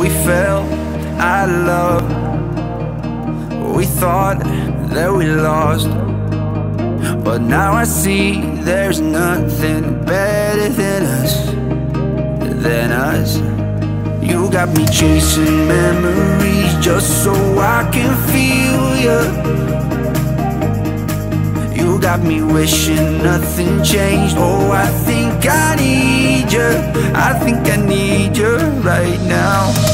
we fell out of love. We thought that we lost, but now I see there's nothing better than us. You got me chasing memories just so I can feel you. You got me wishing nothing changed. Oh, I think I need you. I think I need you right now.